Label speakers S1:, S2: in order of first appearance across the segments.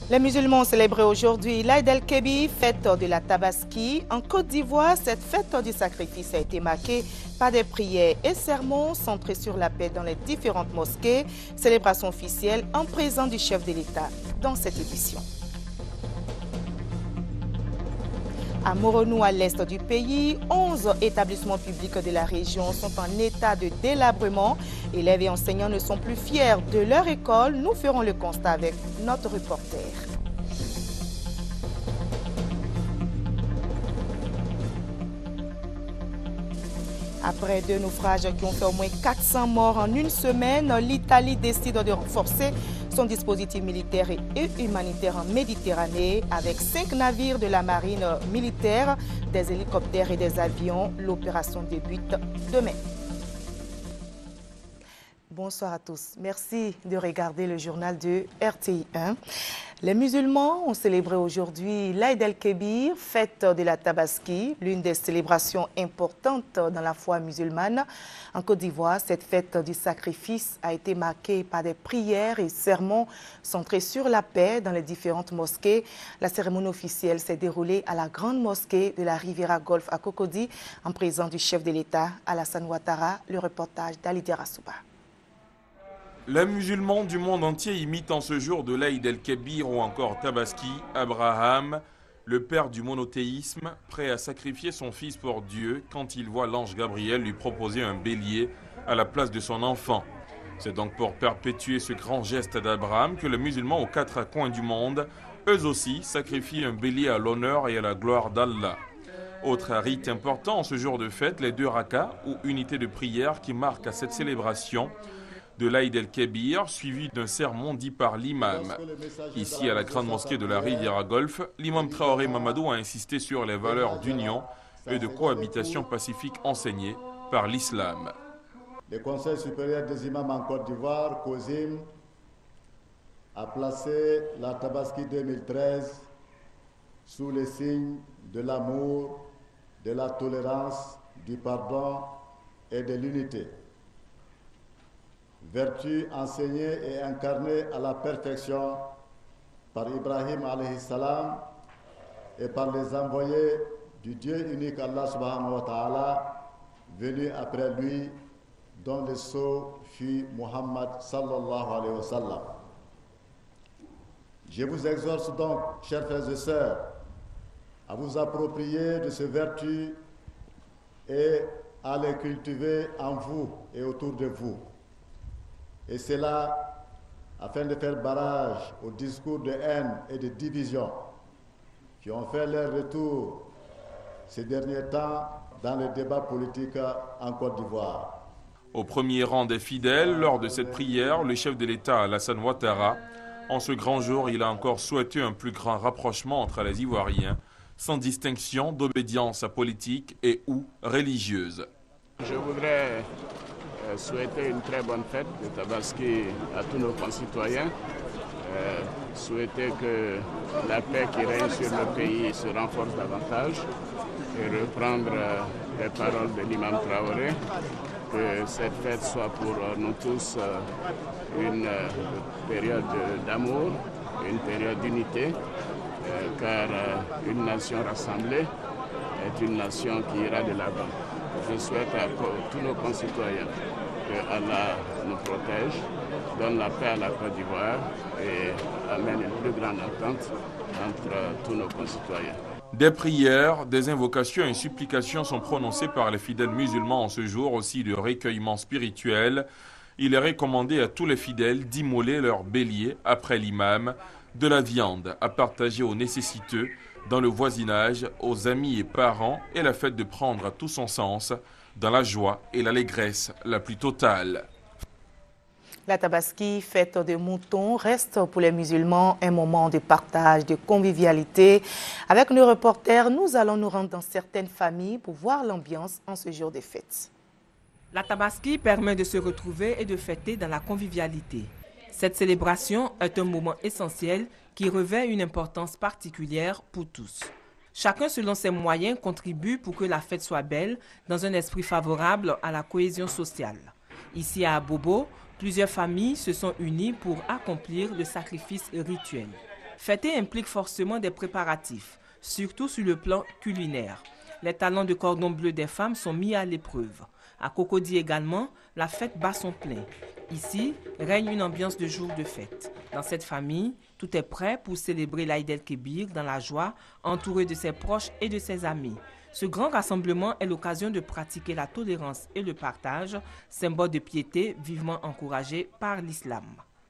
S1: Les musulmans ont célébré aujourd'hui l'Aïd el-Kébir, fête de la Tabaski. En Côte d'Ivoire, cette fête du sacrifice a été marquée par des prières et sermons centrés sur la paix dans les différentes mosquées. Célébration officielle en présence du chef de l'État dans cette édition. À Moronou, à l'est du pays, 11 établissements publics de la région sont en état de délabrement. Élèves et enseignants ne sont plus fiers de leur école. Nous ferons le constat avec notre reporter. Après deux naufrages qui ont fait au moins 400 morts en une semaine, l'Italie décide de renforcer son dispositif militaire et humanitaire en Méditerranée avec 5 navires de la marine militaire, des hélicoptères et des avions. L'opération débute demain. Bonsoir à tous. Merci de regarder le journal de RTI 1. Les musulmans ont célébré aujourd'hui l'Aïd el-Kébir, fête de la Tabaski, l'une des célébrations importantes dans la foi musulmane. En Côte d'Ivoire, cette fête du sacrifice a été marquée par des prières et sermons centrés sur la paix dans les différentes mosquées. La cérémonie officielle s'est déroulée à la grande mosquée de la Riviera Golf à Cocody, en présence du chef de l'État, Alassane Ouattara. Le reportage d'Alidé Rassouba.
S2: Les musulmans du monde entier imitent en ce jour de l'Aïd el-Kébir ou encore Tabaski, Abraham, le père du monothéisme, prêt à sacrifier son fils pour Dieu quand il voit l'ange Gabriel lui proposer un bélier à la place de son enfant. C'est donc pour perpétuer ce grand geste d'Abraham que les musulmans aux 4 coins du monde, eux aussi, sacrifient un bélier à l'honneur et à la gloire d'Allah. Autre rite important en ce jour de fête, les 2 rakas ou unités de prière qui marquent à cette célébration de l'Aïd el-Kébir, suivi d'un sermon dit par l'imam. Ici, à la grande mosquée de la Riviera Golf, l'imam Traoré Mamadou a insisté sur les valeurs d'union et de cohabitation pacifique enseignées par l'islam.
S3: Le Conseil supérieur des imams en Côte d'Ivoire, COSIM, a placé la Tabaski 2013 sous le signe de l'amour, de la tolérance, du pardon et de l'unité. Vertu enseignée et incarnée à la perfection par Ibrahim alayhi salam et par les envoyés du Dieu unique Allah subhanahu wa ta'ala, venu après lui, dont le sceau fut Muhammad sallallahu alayhi wa sallam. Je vous exhorte donc, chers frères et sœurs, à vous approprier de ces vertus et à les cultiver en vous et autour de vous. Et c'est là, afin de faire barrage aux discours de haine et de division qui ont fait leur retour ces derniers temps dans les débats politiques en Côte d'Ivoire.
S2: Au premier rang des fidèles, lors de cette prière, le chef de l'État, Alassane Ouattara, en ce grand jour, il a encore souhaité un plus grand rapprochement entre les Ivoiriens, sans distinction d'obédience politique et ou religieuse.
S4: Je voudrais souhaiter une très bonne fête de Tabaski à tous nos concitoyens. Souhaiter que la paix qui règne sur le pays se renforce davantage et reprendre les paroles de l'imam Traoré, que cette fête soit pour nous tous une période d'amour, une période d'unité, car une nation rassemblée est une nation qui ira de l'avant. Je souhaite à tous nos concitoyens que Allah nous protège, donne la paix à la Côte d'Ivoire et amène une plus grande entente entre tous nos concitoyens.
S2: Des prières, des invocations et supplications sont prononcées par les fidèles musulmans en ce jour, aussi de recueillement spirituel. Il est recommandé à tous les fidèles d'immoler leur bélier après l'imam, de la viande à partager aux nécessiteux, dans le voisinage, aux amis et parents, et la fête de prendre tout son sens dans la joie et l'allégresse la plus totale.
S1: La Tabaski, fête de moutons, reste pour les musulmans un moment de partage, de convivialité. Avec nos reporters, nous allons nous rendre dans certaines familles pour voir l'ambiance en ce jour de fête.
S5: La Tabaski permet de se retrouver et de fêter dans la convivialité. Cette célébration est un moment essentiel qui revêt une importance particulière pour tous. Chacun, selon ses moyens, contribue pour que la fête soit belle dans un esprit favorable à la cohésion sociale. Ici à Abobo, plusieurs familles se sont unies pour accomplir le sacrifice rituel. Fêter implique forcément des préparatifs, surtout sur le plan culinaire. Les talents de cordon bleu des femmes sont mis à l'épreuve. À Cocody également, la fête bat son plein. Ici, règne une ambiance de jour de fête. Dans cette famille, tout est prêt pour célébrer l'Aïd el-Kébir dans la joie, entouré de ses proches et de ses amis. Ce grand rassemblement est l'occasion de pratiquer la tolérance et le partage, symbole de piété vivement encouragé par l'islam.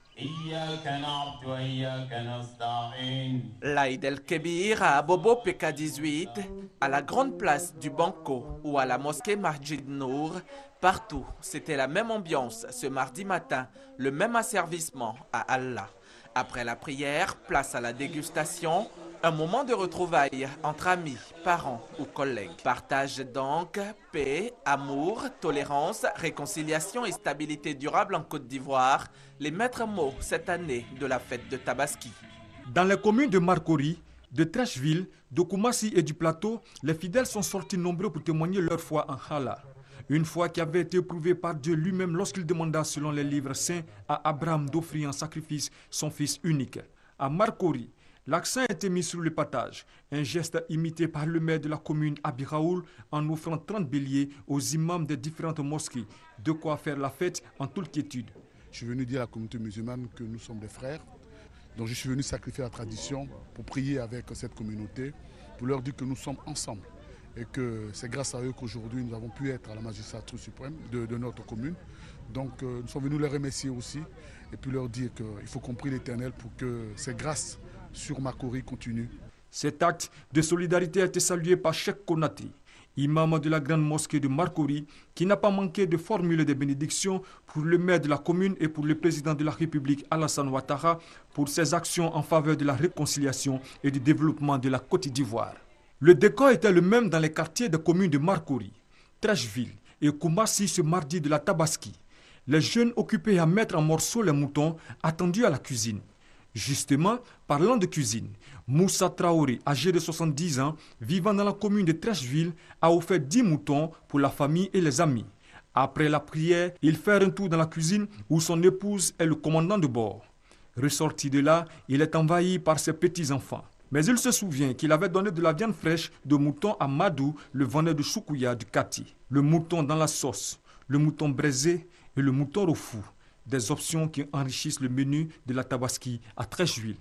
S6: L'Aïd el-Kébir à Abobo PK18, à la grande place du Banco ou à la mosquée Masjid Nour, partout, c'était la même ambiance ce mardi matin, le même asservissement à Allah. Après la prière, place à la dégustation, un moment de retrouvailles entre amis, parents ou collègues. Partage donc, paix, amour, tolérance, réconciliation et stabilité durable en Côte d'Ivoire, les maîtres mots cette année de la fête de Tabaski.
S7: Dans les communes de Marcory, de Trècheville, de Koumassi et du Plateau, les fidèles sont sortis nombreux pour témoigner leur foi en Allah. Une foi qui avait été éprouvée par Dieu lui-même lorsqu'il demanda, selon les livres saints, à Abraham d'offrir en sacrifice son fils unique. À Marcory, l'accent a été mis sur le partage, un geste imité par le maire de la commune Abi Raoul en offrant 30 béliers aux imams des différentes mosquées, de quoi faire la fête en toute quiétude.
S8: Je suis venu dire à la communauté musulmane que nous sommes des frères, donc je suis venu sacrifier la tradition pour prier avec cette communauté, pour leur dire que nous sommes ensemble et que c'est grâce à eux qu'aujourd'hui nous avons pu être à la magistrature suprême de notre commune. Donc nous sommes venus les remercier aussi et puis leur dire qu'il faut qu'on prie l'Éternel pour que ces grâces sur Marcory continue.
S7: Cet acte de solidarité a été salué par Cheikh Konaté, imam de la grande mosquée de Marcory, qui n'a pas manqué de formuler des bénédictions pour le maire de la commune et pour le président de la République Alassane Ouattara pour ses actions en faveur de la réconciliation et du développement de la Côte d'Ivoire. Le décor était le même dans les quartiers des communes de Marcory, Trècheville et Koumassi ce mardi de la Tabaski. Les jeunes occupés à mettre en morceaux les moutons attendus à la cuisine. Justement, parlant de cuisine, Moussa Traoré, âgé de 70 ans, vivant dans la commune de Trècheville, a offert 10 moutons pour la famille et les amis. Après la prière, il fait un tour dans la cuisine où son épouse est le commandant de bord. Ressorti de là, il est envahi par ses petits-enfants. Mais il se souvient qu'il avait donné de la viande fraîche de mouton à Madou, le vendeur de choukouya du Kati. Le mouton dans la sauce, le mouton braisé et le mouton au fou. Des options qui enrichissent le menu de la Tabaski à Trècheville.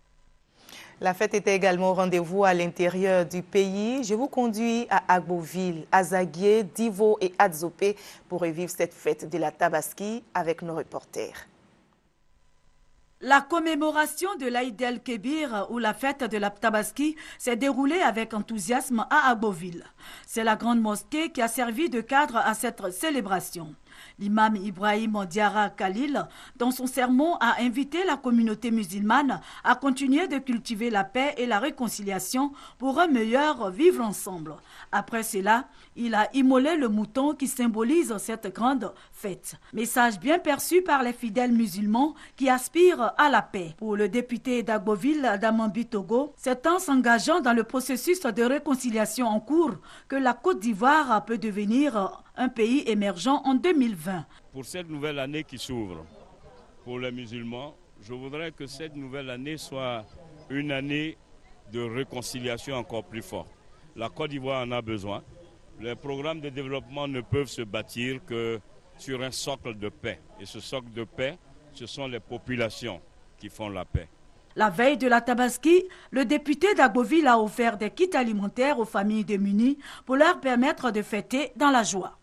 S1: La fête était également au rendez-vous à l'intérieur du pays. Je vous conduis à Agboville, Azaguié, Divo et Adzopé pour revivre cette fête de la Tabaski avec nos reporters.
S9: La commémoration de l'Aïd el-Kébir ou la fête de la Tabaski s'est déroulée avec enthousiasme à Agboville. C'est la grande mosquée qui a servi de cadre à cette célébration. L'imam Ibrahim Diarra Khalil, dans son sermon, a invité la communauté musulmane à continuer de cultiver la paix et la réconciliation pour un meilleur vivre ensemble. Après cela, il a immolé le mouton qui symbolise cette grande fête. Message bien perçu par les fidèles musulmans qui aspirent à la paix. Pour le député d'Agboville, Adamambi Togo, c'est en s'engageant dans le processus de réconciliation en cours que la Côte d'Ivoire peut devenir un pays émergent en 2020.
S10: Pour cette nouvelle année qui s'ouvre, pour les musulmans, je voudrais que cette nouvelle année soit une année de réconciliation encore plus forte. La Côte d'Ivoire en a besoin. Les programmes de développement ne peuvent se bâtir que sur un socle de paix. Et ce socle de paix, ce sont les populations qui font la paix.
S9: La veille de la Tabaski, le député d'Agboville a offert des kits alimentaires aux familles démunies pour leur permettre de fêter dans la joie.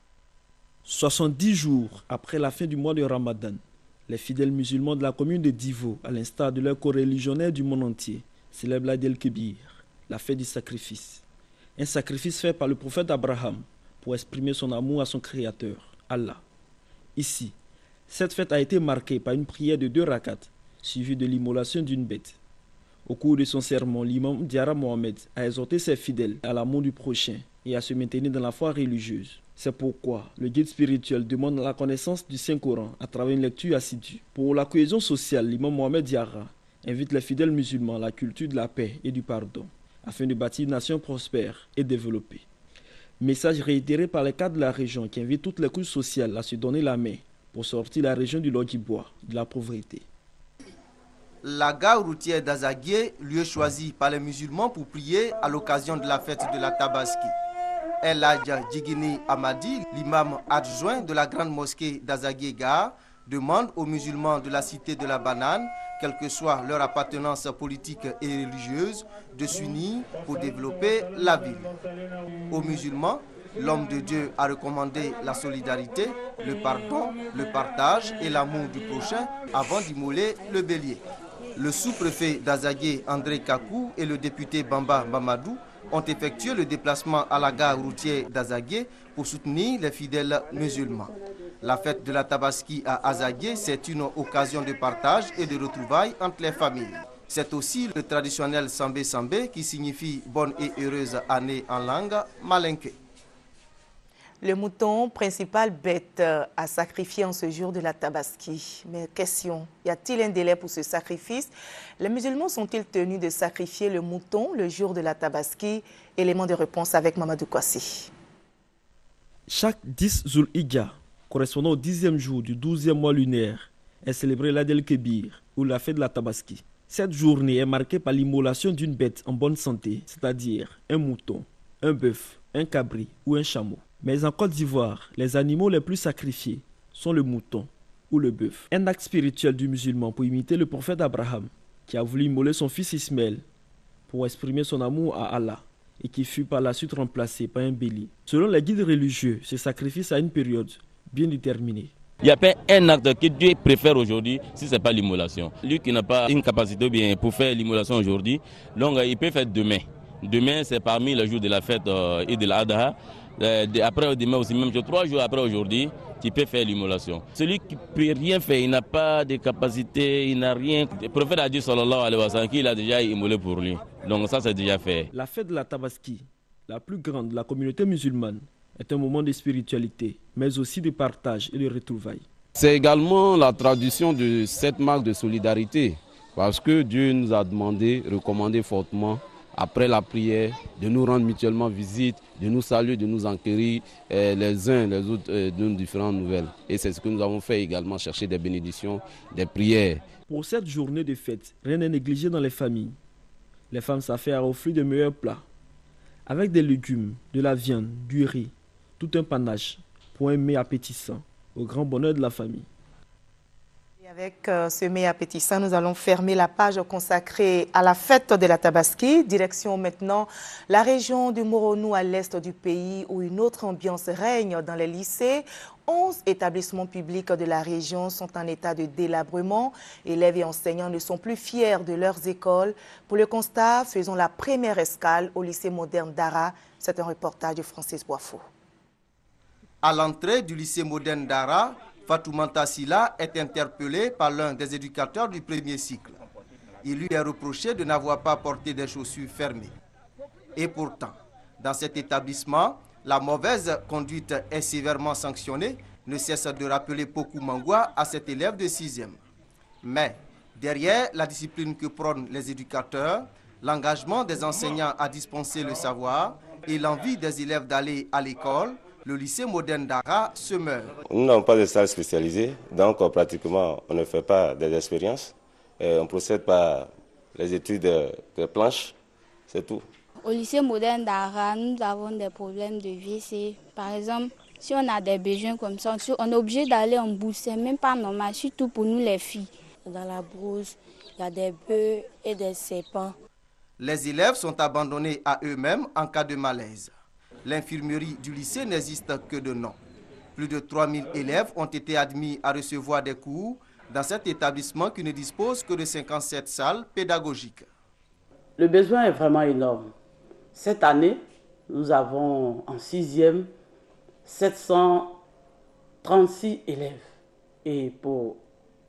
S11: 70 jours après la fin du mois de Ramadan, les fidèles musulmans de la commune de Divo, à l'instar de leurs coreligionnaires du monde entier, célèbrent l'Aïd el-Kébir, la fête du sacrifice. Un sacrifice fait par le prophète Abraham pour exprimer son amour à son créateur, Allah. Ici, cette fête a été marquée par une prière de 2 rakats, suivie de l'immolation d'une bête. Au cours de son sermon, l'imam Diarra Mohamed a exhorté ses fidèles à l'amour du prochain et à se maintenir dans la foi religieuse. C'est pourquoi le guide spirituel demande la connaissance du Saint-Coran à travers une lecture assidue. Pour la cohésion sociale, l'imam Mohamed Diarra invite les fidèles musulmans à la culture de la paix et du pardon, afin de bâtir une nation prospère et développée. Message réitéré par les cadres de la région qui invitent toutes les couches sociales à se donner la main pour sortir la région du Logis-Bois de la pauvreté.
S12: La gare routière d'Azagué, lieu choisi par les musulmans pour prier à l'occasion de la fête de la Tabaski. El Hadj Djigini Amadi, l'imam adjoint de la grande mosquée d'Azagué Gare, demande aux musulmans de la cité de la Banane, quelle que soit leur appartenance politique et religieuse, de s'unir pour développer la ville. Aux musulmans, l'homme de Dieu a recommandé la solidarité, le pardon, le partage et l'amour du prochain avant d'immoler le bélier. Le sous-préfet d'Azagué, André Kakou, et le député Bamba Mamadou ont effectué le déplacement à la gare routière d'Azagué pour soutenir les fidèles musulmans. La fête de la Tabaski à Azagué, c'est une occasion de partage et de retrouvailles entre les familles. C'est aussi le traditionnel Sambé Sambé qui signifie bonne et heureuse année en langue malinké.
S1: Le mouton, principale bête à sacrifier en ce jour de la Tabaski. Mais question, y a-t-il un délai pour ce sacrifice? Les musulmans sont-ils tenus de sacrifier le mouton le jour de la Tabaski? Élément de réponse avec Mamadou Kwasi.
S11: Chaque 10 Zul-Hijja, correspondant au 10e jour du 12e mois lunaire, est célébré l'Aïd el-Kébir, ou la fête de la Tabaski. Cette journée est marquée par l'immolation d'une bête en bonne santé, c'est-à-dire un mouton, un bœuf, un cabri ou un chameau. Mais en Côte d'Ivoire, les animaux les plus sacrifiés sont le mouton ou le bœuf. Un acte spirituel du musulman pour imiter le prophète Abraham, qui a voulu immoler son fils Ismaël pour exprimer son amour à Allah et qui fut par la suite remplacé par un bélier. Selon les guides religieux, ce sacrifice a une période bien déterminée.
S13: Il n'y a pas un acte que Dieu préfère aujourd'hui si ce n'est pas l'immolation. Lui qui n'a pas une capacité bien pour faire l'immolation aujourd'hui, donc il peut faire demain. Demain, c'est parmi les jours de la fête et de l'Adha. Après demain aussi, même 3 jours après aujourd'hui, tu peux faire l'immolation. Celui qui ne peut rien faire, il n'a pas de capacité, il n'a rien. Le prophète a dit, sallallahu alayhi wa sallam, qu'il a déjà immolé pour lui. Donc ça, c'est déjà fait.
S11: La fête de la Tabaski, la plus grande de la communauté musulmane, est un moment de spiritualité, mais aussi de partage et de retrouvailles.
S14: C'est également la tradition de cette marque de solidarité, parce que Dieu nous a demandé, recommandé fortement, après la prière, de nous rendre mutuellement visite, de nous saluer, de nous enquérir les uns les autres de nos différentes nouvelles. Et c'est ce que nous avons fait également, chercher des bénédictions, des prières.
S11: Pour cette journée de fête, rien n'est négligé dans les familles. Les femmes s'affairent à offrir de meilleurs plats, avec des légumes, de la viande, du riz, tout un panache pour un mets appétissant, au grand bonheur de la famille.
S1: Et avec ce mets appétissant, nous allons fermer la page consacrée à la fête de la Tabaski. Direction maintenant la région du Moronou à l'est du pays où une autre ambiance règne dans les lycées. 11 établissements publics de la région sont en état de délabrement. Élèves et enseignants ne sont plus fiers de leurs écoles. Pour le constat, faisons la première escale au lycée moderne d'Ara. C'est un reportage de Francis Boifou.
S12: À l'entrée du lycée moderne d'Ara, Fatoumata Silla est interpellé par l'un des éducateurs du premier cycle. Il lui est reproché de n'avoir pas porté des chaussures fermées. Et pourtant, dans cet établissement, la mauvaise conduite est sévèrement sanctionnée, ne cesse de rappeler Pokou Mangwa à cet élève de 6e. Mais derrière la discipline que prônent les éducateurs, l'engagement des enseignants à dispenser le savoir et l'envie des élèves d'aller à l'école, le lycée moderne d'Ara se meurt.
S15: Nous n'avons pas de salle spécialisée, donc pratiquement on ne fait pas des expériences. On procède par les études de planches, c'est tout.
S16: Au lycée moderne d'Ara, nous avons des problèmes de vie. Par exemple, si on a des besoins comme ça, on est obligé d'aller en bourse. C'est même pas normal, surtout pour nous les filles. Dans la brousse, il y a des bœufs et des serpents.
S12: Les élèves sont abandonnés à eux-mêmes en cas de malaise. L'infirmerie du lycée n'existe que de nom. Plus de 3000 élèves ont été admis à recevoir des cours dans cet établissement qui ne dispose que de 57 salles pédagogiques.
S17: Le besoin est vraiment énorme. Cette année, nous avons en 6e 736 élèves. Et pour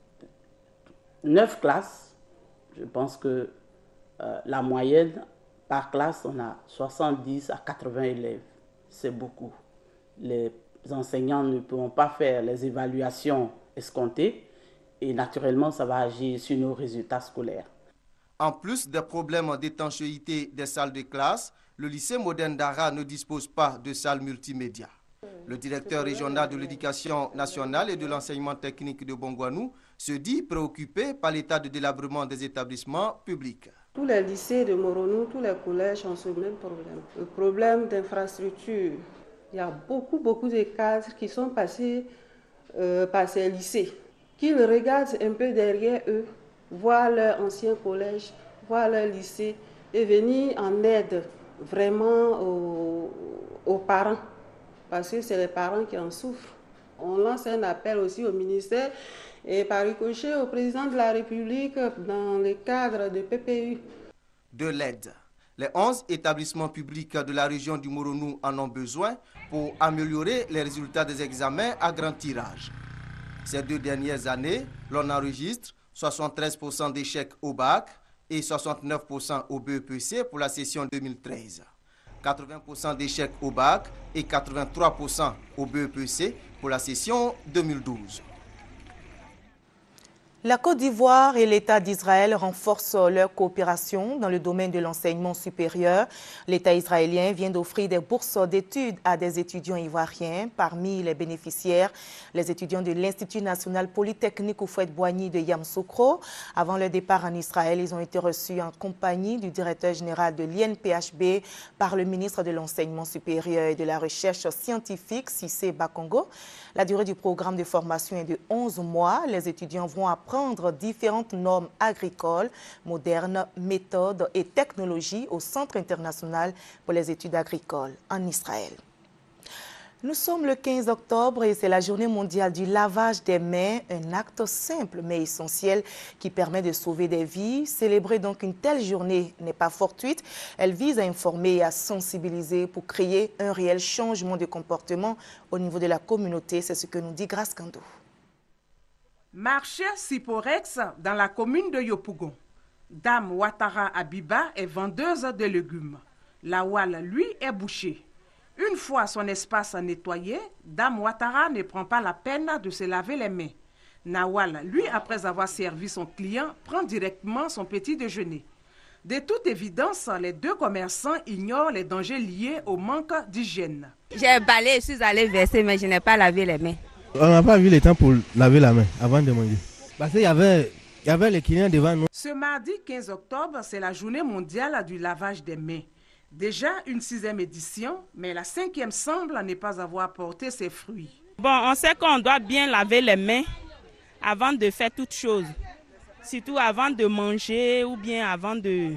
S17: 9 classes, je pense que la moyenne par classe, on a 70 à 80 élèves. C'est beaucoup. Les enseignants ne pourront pas faire les évaluations escomptées et naturellement, ça va agir sur nos résultats scolaires.
S12: En plus des problèmes d'étanchéité des salles de classe, le lycée moderne d'Ara ne dispose pas de salle multimédia. Le directeur régional de l'éducation nationale et de l'enseignement technique de Bongouanou se dit préoccupé par l'état de délabrement des établissements publics.
S18: Tous les lycées de Moronou, tous les collèges ont ce même problème. Le problème d'infrastructure. Il y a beaucoup de cadres qui sont passés par ces lycées, qu'ils regardent un peu derrière eux, voir leur ancien collège, voir leur lycée et venir en aide vraiment aux parents, parce que c'est les parents qui en souffrent. On lance un appel aussi au ministère et par ricochet au président de la République dans le cadre de PPU.
S12: De l'aide. Les 11 établissements publics de la région du Moronou en ont besoin pour améliorer les résultats des examens à grand tirage. Ces 2 dernières années, l'on enregistre 73% d'échecs au bac et 69% au BEPC pour la session 2013. 80% d'échecs au bac et 83% au BEPC pour la session 2012.
S1: La Côte d'Ivoire et l'État d'Israël renforcent leur coopération dans le domaine de l'enseignement supérieur. L'État israélien vient d'offrir des bourses d'études à des étudiants ivoiriens. Parmi les bénéficiaires, les étudiants de l'Institut national polytechnique Houphouët-Boigny de Yamoussoukro. Avant leur départ en Israël, ils ont été reçus en compagnie du directeur général de l'INPHB par le ministre de l'Enseignement supérieur et de la Recherche scientifique, Cissé Bakongo. La durée du programme de formation est de 11 mois. Les étudiants vont apprendre différentes normes agricoles, modernes, méthodes et technologies au Centre international pour les études agricoles en Israël. Nous sommes le 15 octobre et c'est la journée mondiale du lavage des mains, un acte simple mais essentiel qui permet de sauver des vies. Célébrer donc une telle journée n'est pas fortuite. Elle vise à informer et à sensibiliser pour créer un réel changement de comportement au niveau de la communauté. C'est ce que nous dit Grace Kando.
S19: Marché Siporex dans la commune de Yopougon. Dame Ouattara Abiba est vendeuse de légumes. Lawal, lui, est boucher. Une fois son espace nettoyé, Dame Ouattara ne prend pas la peine de se laver les mains. Nawal, lui, après avoir servi son client, prend directement son petit déjeuner. De toute évidence, les 2 commerçants ignorent les dangers liés au manque d'hygiène.
S20: J'ai balayé, je suis allé verser, mais je n'ai pas lavé les mains.
S21: On n'a pas vu le temps pour laver la main avant de manger. Parce qu'il y avait les clients devant nous.
S19: Ce mardi 15 octobre, c'est la journée mondiale du lavage des mains. Déjà une 6e édition, mais la 5e semble ne pas avoir porté ses fruits.
S22: Bon, on sait qu'on doit bien laver les mains avant de faire toute chose. Surtout avant de manger ou bien avant de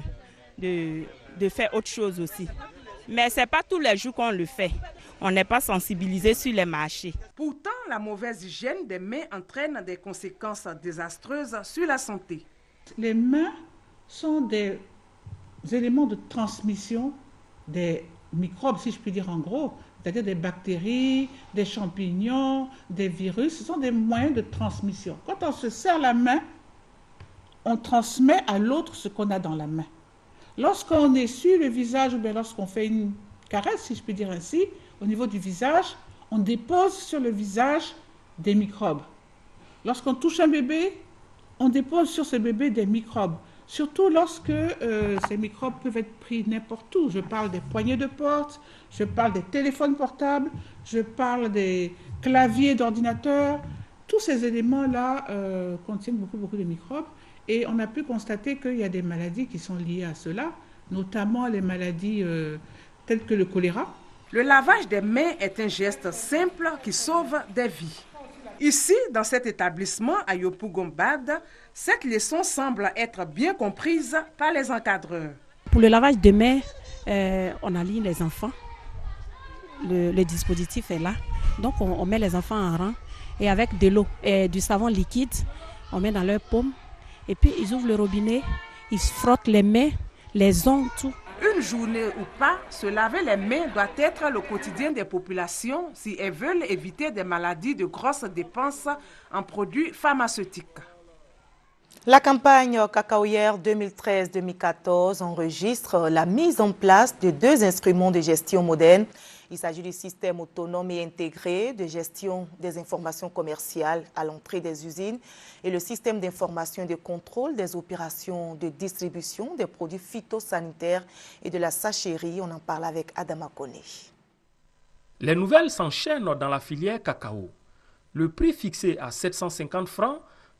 S22: faire autre chose aussi. Mais ce n'est pas tous les jours qu'on le fait. On n'est pas sensibilisé sur les marchés.
S19: Pourtant, la mauvaise hygiène des mains entraîne des conséquences désastreuses sur la santé.
S23: Les mains sont des éléments de transmission des microbes, si je puis dire en gros, c'est-à-dire des bactéries, des champignons, des virus. Ce sont des moyens de transmission. Quand on se serre la main, on transmet à l'autre ce qu'on a dans la main. Lorsqu'on essuie le visage ou bien lorsqu'on fait une caresse, si je puis dire ainsi, au niveau du visage, on dépose sur le visage des microbes. Lorsqu'on touche un bébé, on dépose sur ce bébé des microbes. Surtout lorsque ces microbes peuvent être pris n'importe où. Je parle des poignées de porte, je parle des téléphones portables, je parle des claviers d'ordinateur. Tous ces éléments-là contiennent beaucoup de microbes. Et on a pu constater qu'il y a des maladies qui sont liées à cela, notamment les maladies telles que le choléra.
S19: Le lavage des mains est un geste simple qui sauve des vies. Ici, dans cet établissement à Yopougon-Bad, cette leçon semble être bien comprise par les encadreurs.
S24: Pour le lavage des mains, on aligne les enfants. Le dispositif est là. Donc, on met les enfants en rang et avec de l'eau et du savon liquide, on met dans leur paume. Et puis, ils ouvrent le robinet, ils se frottent les mains, les ongles, tout.
S19: Une journée ou pas, se laver les mains doit être le quotidien des populations si elles veulent éviter des maladies de grosses dépenses en produits pharmaceutiques.
S1: La campagne cacaoyère 2013-2014 enregistre la mise en place de 2 instruments de gestion modernes. Il s'agit du système autonome et intégré de gestion des informations commerciales à l'entrée des usines et le système d'information et de contrôle des opérations de distribution des produits phytosanitaires et de la sacherie. On en parle avec Adama Koné.
S25: Les nouvelles s'enchaînent dans la filière cacao. Le prix fixé à 750 francs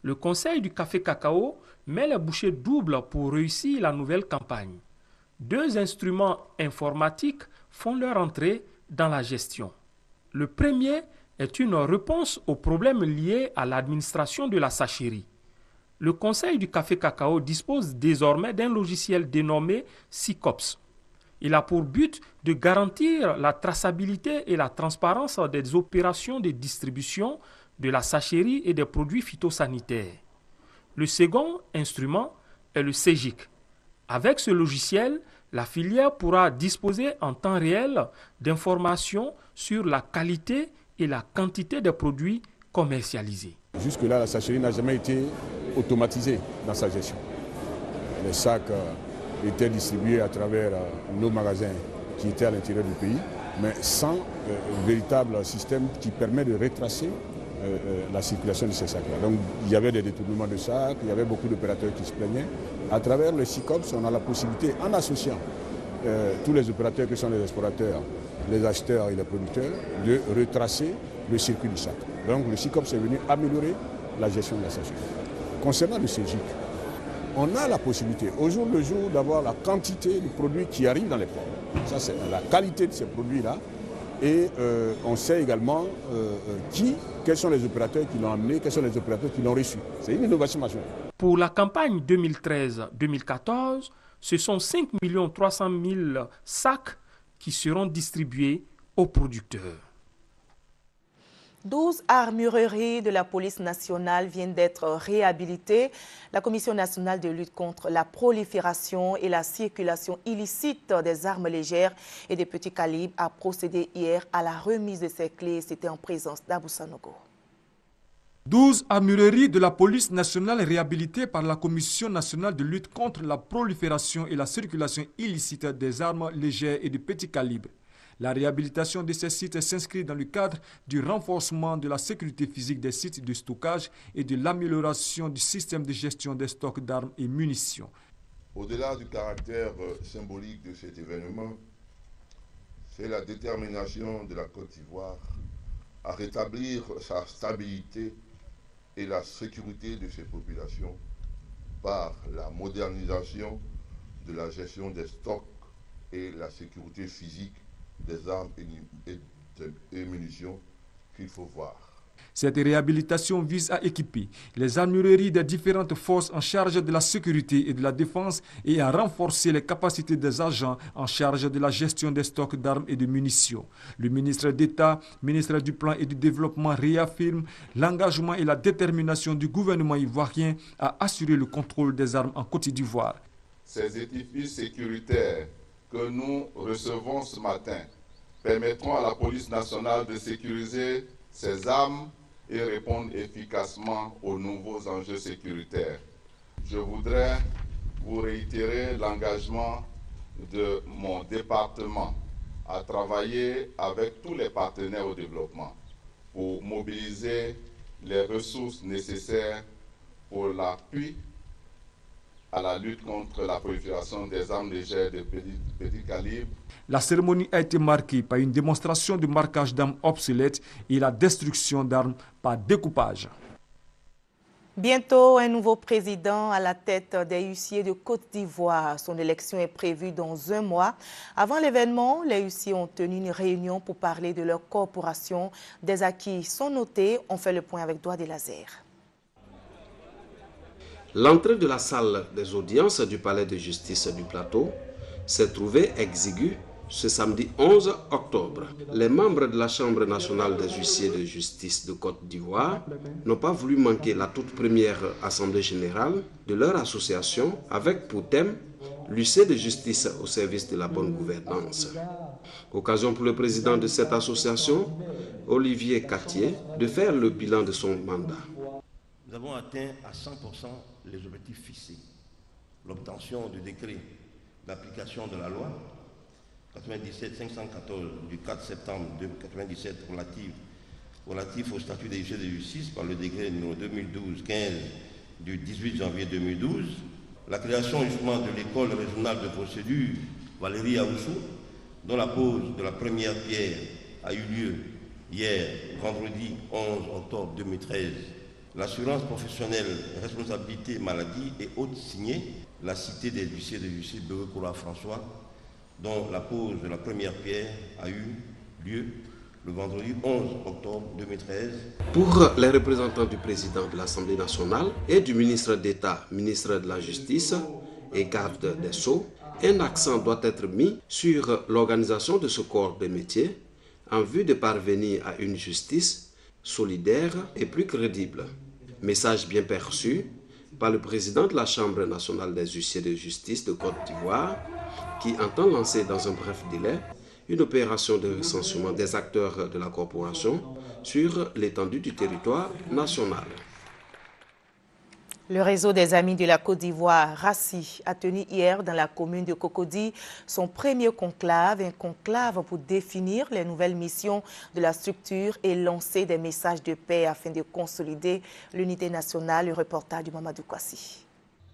S25: Le Conseil du café cacao met les bouchées doubles pour réussir la nouvelle campagne. 2 instruments informatiques font leur entrée dans la gestion. Le premier est une réponse aux problèmes liés à l'administration de la sacherie. Le Conseil du café cacao dispose désormais d'un logiciel dénommé SICOPS. Il a pour but de garantir la traçabilité et la transparence des opérations de distribution de la sacherie et des produits phytosanitaires. Le second instrument est le CEGIC. Avec ce logiciel, la filière pourra disposer en temps réel d'informations sur la qualité et la quantité des produits commercialisés.
S2: Jusque-là, la sacherie n'a jamais été automatisée dans sa gestion. Les sacs étaient distribués à travers nos magasins qui étaient à l'intérieur du pays, mais sans véritable système qui permet de retracer la circulation de ces sacs-là. Donc il y avait des détournements de sacs, il y avait beaucoup d'opérateurs qui se plaignaient. À travers le SICOPS, on a la possibilité, en associant tous les opérateurs qui sont les explorateurs, les acheteurs et les producteurs, de retracer le circuit du sac. Donc le SICOPS est venu améliorer la gestion de la sachet. Concernant le CEGIC, on a la possibilité au jour le jour d'avoir la quantité de produits qui arrivent dans les ports. Ça, c'est la qualité de ces produits-là. Et on sait également quels sont les opérateurs qui l'ont amené, quels sont les opérateurs qui l'ont reçu. C'est une innovation majeure.
S25: Pour la campagne 2013-2014, ce sont 5 300 000 sacs qui seront distribués aux producteurs.
S1: 12 armureries de la police nationale viennent d'être réhabilitées. La Commission nationale de lutte contre la prolifération et la circulation illicite des armes légères et des petits calibres a procédé hier à la remise de ces clés. C'était en présence d'Abou Sanogo.
S7: 12 armureries de la police nationale réhabilitées par la Commission nationale de lutte contre la prolifération et la circulation illicite des armes légères et de petits calibres. La réhabilitation de ces sites s'inscrit dans le cadre du renforcement de la sécurité physique des sites de stockage et de l'amélioration du système de gestion des stocks d'armes et munitions.
S3: Au-delà du caractère symbolique de cet événement, c'est la détermination de la Côte d'Ivoire à rétablir sa stabilité et la sécurité de ses populations par la modernisation de la gestion des stocks et la sécurité physique des armes et munitions qu'il faut voir.
S7: Cette réhabilitation vise à équiper les armureries des différentes forces en charge de la sécurité et de la défense et à renforcer les capacités des agents en charge de la gestion des stocks d'armes et de munitions. Le ministre d'État, ministre du Plan et du Développement, réaffirme l'engagement et la détermination du gouvernement ivoirien à assurer le contrôle des armes en Côte d'Ivoire.
S3: Ces édifices sécuritaires que nous recevons ce matin permettront à la police nationale de sécuriser ses armes et répondre efficacement aux nouveaux enjeux sécuritaires. Je voudrais vous réitérer l'engagement de mon département à travailler avec tous les partenaires au développement pour mobiliser les ressources nécessaires pour l'appui à la lutte contre la prolifération des armes légères de petit calibre.
S7: La cérémonie a été marquée par une démonstration de marquage d'armes obsolètes et la destruction d'armes par découpage.
S1: Bientôt, un nouveau président à la tête des huissiers de Côte d'Ivoire. Son élection est prévue dans un mois. Avant l'événement, les huissiers ont tenu une réunion pour parler de leur corporation. Des acquis sont notés. On fait le point avec Doigt des Lasers.
S4: L'entrée de la salle des audiences du palais de justice du Plateau s'est trouvée exiguë ce samedi 11 octobre. Les membres de la Chambre nationale des huissiers de justice de Côte d'Ivoire n'ont pas voulu manquer la toute première assemblée générale de leur association avec pour thème l'huissier de justice au service de la bonne gouvernance. Occasion pour le président de cette association, Olivier Cartier, de faire le bilan de son mandat.
S5: Nous avons atteint à 100% les objectifs fixés. L'obtention du décret d'application de la loi 97-514 du 4 septembre 1997 relatif au statut des huissiers de justice par le décret numéro 2012-15 du 18 janvier 2012, la création justement de l'école régionale de procédure Valérie Aoussou, dont la pose de la première pierre a eu lieu hier, vendredi 11 octobre 2013, l'assurance professionnelle, responsabilité maladie et autres signés, la cité des huissiers de justice de François, dont la pose de la première pierre a eu lieu le vendredi 11 octobre 2013.
S4: Pour les représentants du président de l'Assemblée nationale et du ministre d'État, ministre de la Justice et garde des Sceaux, un accent doit être mis sur l'organisation de ce corps de métier en vue de parvenir à une justice solidaire et plus crédible. Message bien perçu par le président de la Chambre nationale des huissiers de justice de Côte d'Ivoire qui entend lancer dans un bref délai une opération de recensement des acteurs de la corporation sur l'étendue du territoire national.
S1: Le réseau des Amis de la Côte d'Ivoire, RACI, a tenu hier dans la commune de Cocody son premier conclave, un conclave pour définir les nouvelles missions de la structure et lancer des messages de paix afin de consolider l'unité nationale. Le reportage du Mamadou Kwasi.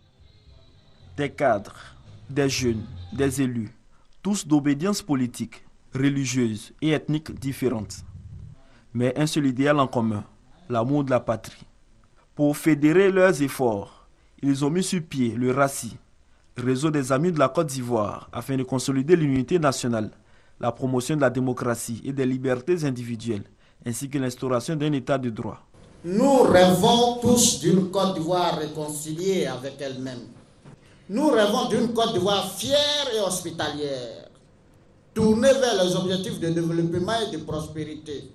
S11: Des cadres, des jeunes, des élus, tous d'obédience politique, religieuse et ethnique différentes. Mais un seul idéal en commun, l'amour de la patrie. Pour fédérer leurs efforts, ils ont mis sur pied le RACI, réseau des Amis de la Côte d'Ivoire, afin de consolider l'unité nationale, la promotion de la démocratie et des libertés individuelles, ainsi que l'instauration d'un état de droit.
S6: Nous rêvons tous d'une Côte d'Ivoire réconciliée avec elle-même. Nous rêvons d'une Côte d'Ivoire fière et hospitalière, tournée vers les objectifs de développement et de prospérité.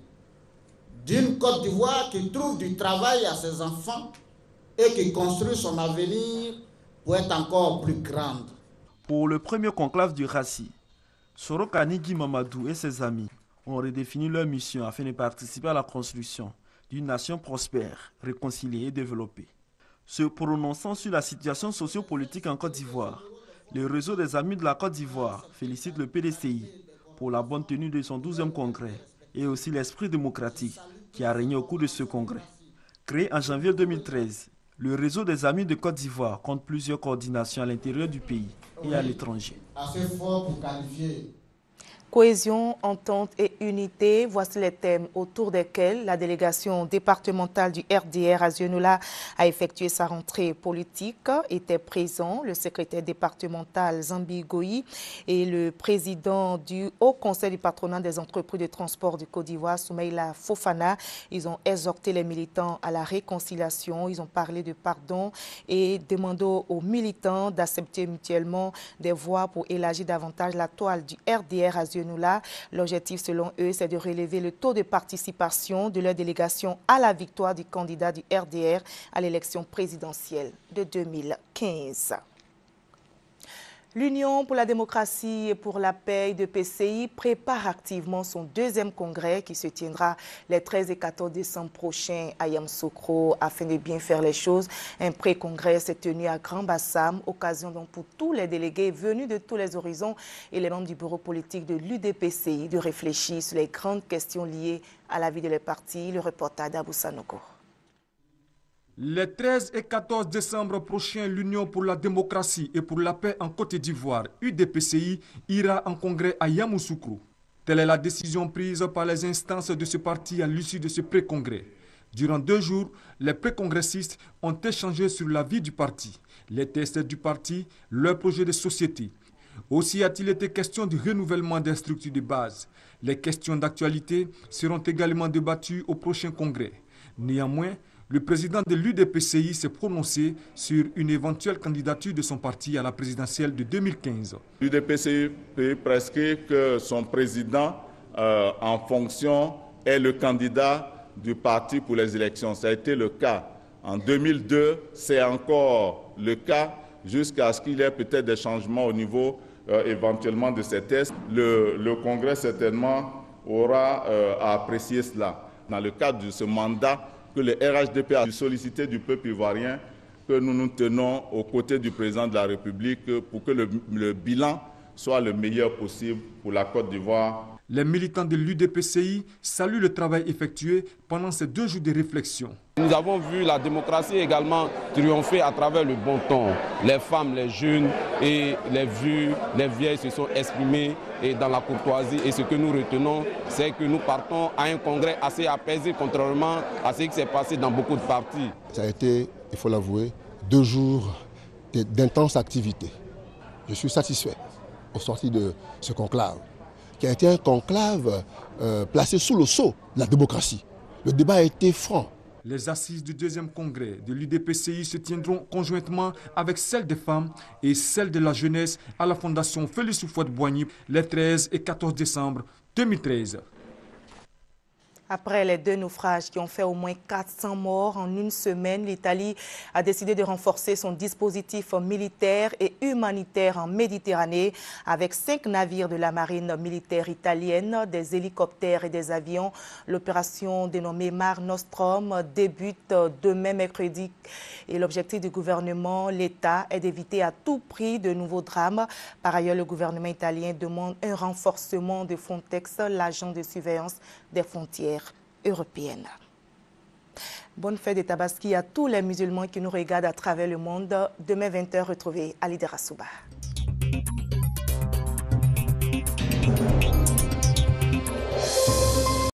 S6: D'une Côte d'Ivoire qui trouve du travail à ses enfants et qui construit son avenir pour être encore plus grande.
S11: Pour le premier conclave du RACI, Sorokani Guy Mamadou et ses amis ont redéfini leur mission afin de participer à la construction d'une nation prospère, réconciliée et développée. Se prononçant sur la situation sociopolitique en Côte d'Ivoire, le réseau des Amis de la Côte d'Ivoire félicite le PDCI pour la bonne tenue de son 12e congrès et aussi l'esprit démocratique qui a régné au cours de ce congrès. Créé en janvier 2013, le réseau des Amis de Côte d'Ivoire compte plusieurs coordinations à l'intérieur du pays et à l'étranger.
S6: Assez fort pour qualifier.
S1: Cohésion, entente et unité, voici les thèmes autour desquels la délégation départementale du RDR à Zionoula a effectué sa rentrée politique. Étaient présents le secrétaire départemental Zambi Goyi et le président du Haut Conseil du patronat des entreprises de transport du Côte d'Ivoire, Soumaïla Fofana. Ils ont exhorté les militants à la réconciliation, ils ont parlé de pardon et demandé aux militants d'accepter mutuellement des voies pour élargir davantage la toile du RDR à Zionoula. L'objectif, selon eux, c'est de relever le taux de participation de leur délégation à la victoire du candidat du RDR à l'élection présidentielle de 2015. L'Union pour la démocratie et pour la paix de PCI prépare activement son 2e congrès qui se tiendra les 13 et 14 décembre prochains à Yamoussoukro afin de bien faire les choses. Un pré-congrès s'est tenu à Grand Bassam, occasion donc pour tous les délégués venus de tous les horizons et les membres du bureau politique de l'UDPCI de réfléchir sur les grandes questions liées à la vie de les partis. Le reportage d'Abou Sanogo.
S7: Les 13 et 14 décembre prochains, l'Union pour la démocratie et pour la paix en Côte d'Ivoire, UDPCI, ira en congrès à Yamoussoukro. Telle est la décision prise par les instances de ce parti à l'issue de ce pré-congrès. Durant 2 jours, les pré-congressistes ont échangé sur la vie du parti, les tests du parti, leurs projets de société. Aussi a-t-il été question du renouvellement des structures de base. Les questions d'actualité seront également débattues au prochain congrès. Néanmoins, le président de l'UDPCI s'est prononcé sur une éventuelle candidature de son parti à la présidentielle de 2015.
S3: L'UDPCI peut prescrire que son président en fonction est le candidat du parti pour les élections. Ça a été le cas en 2002, c'est encore le cas jusqu'à ce qu'il y ait peut-être des changements au niveau éventuellement de ces tests. Le Congrès certainement aura à apprécier cela. Dans le cadre de ce mandat, que le RHDP a sollicité du peuple ivoirien, que nous nous tenons aux côtés du président de la République pour que le bilan soit le meilleur possible pour la Côte d'Ivoire.
S7: Les militants de l'UDPCI saluent le travail effectué pendant ces 2 jours de réflexion.
S8: Nous avons vu la démocratie également triompher à travers le bon ton. Les femmes, les jeunes et les vieux, les vieilles se sont exprimés et dans la courtoisie. Et ce que nous retenons, c'est que nous partons à un congrès assez apaisé, contrairement à ce qui s'est passé dans beaucoup de partis.
S9: Ça a été, il faut l'avouer, 2 jours d'intenses activités. Je suis satisfait au sortir de ce conclave, qui a été un conclave placé sous le sceau de la démocratie. Le débat a été franc.
S7: Les assises du 2e congrès de l'UDPCI se tiendront conjointement avec celles des femmes et celles de la jeunesse à la Fondation Félix Houphouët-Boigny les 13 et 14 décembre 2013.
S1: Après les 2 naufrages qui ont fait au moins 400 morts en une semaine, l'Italie a décidé de renforcer son dispositif militaire et humanitaire en Méditerranée avec 5 navires de la marine militaire italienne, des hélicoptères et des avions. L'opération dénommée Mare Nostrum débute demain mercredi et l'objectif du gouvernement, l'État, est d'éviter à tout prix de nouveaux drames. Par ailleurs, le gouvernement italien demande un renforcement de Frontex, l'agent de surveillance des frontières européennes. Bonne fête de Tabaski à tous les musulmans qui nous regardent à travers le monde. Demain 20h, retrouvez Ali Derasouba.